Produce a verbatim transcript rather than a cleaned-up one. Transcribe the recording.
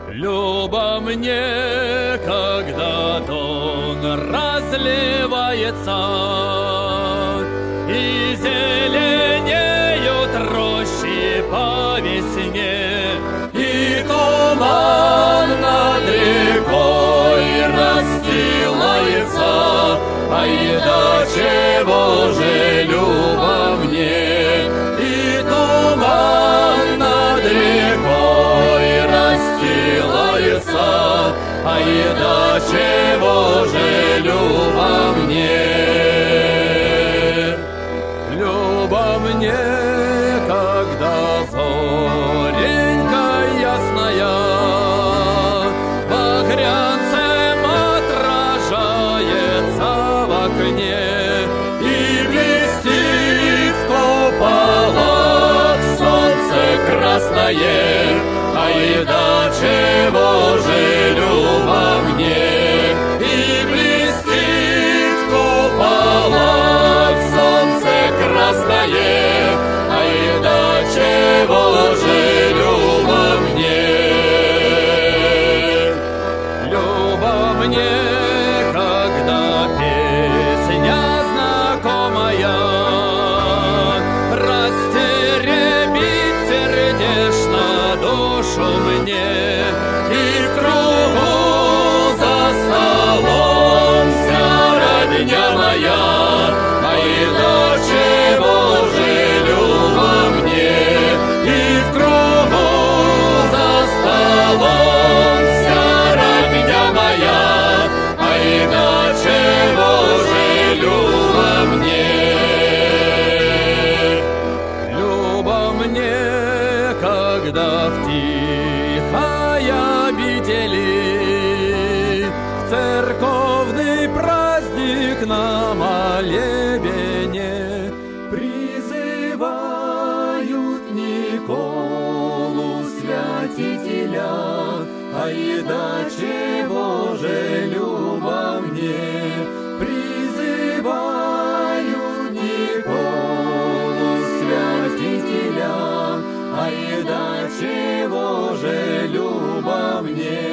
Любо мне, когда дон разливается, и зеленеют рощи по весне, и туман над рекой расстилается. Ай да чего же любо мне, и туман над рекой расстилается. Ай да чего же любо мне, любо мне, когда зоренька ясная багрянцем отражается в окне и блестит в куполах солнце красное. Ай да чего же любо мне, и блестит в куполах солнце красное. Ай да чего же любо мне, любо мне, когда песня знакомая растеребит сердечно душу мне, и в кругу за столом вся родня моя. Ай да чего же любо мне, и в кругу за столом вся родня моя. Ай да чего же любо мне, любо мне, когда в тихой обители в церковный праздник на молебене призывают Николу Святителя. Ай да чего же любо мне, призывают Николу Святителя. Ай да чего же любо мне.